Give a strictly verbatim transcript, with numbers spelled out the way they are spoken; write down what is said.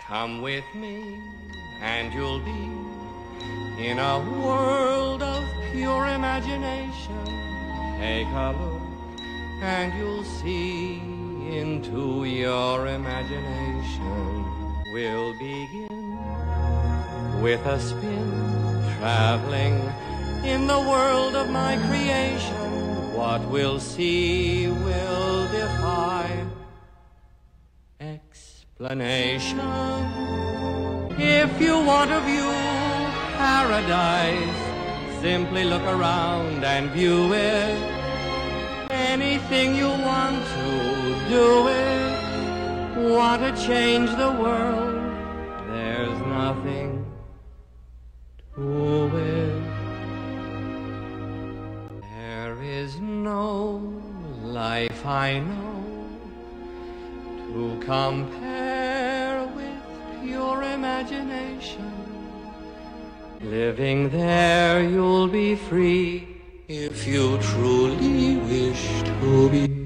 Come with me and you'll be in a world of pure imagination. Take a look and you'll see into your imagination. We'll begin with a spin, traveling in the world of my creation. What we'll see will defy explanation. If you want to view paradise, simply look around and view it. Anything you want to, do it. Want to change the world, there's nothing to it. There is no life I know to compare with pure imagination. Living there you'll be free if you truly wish to be.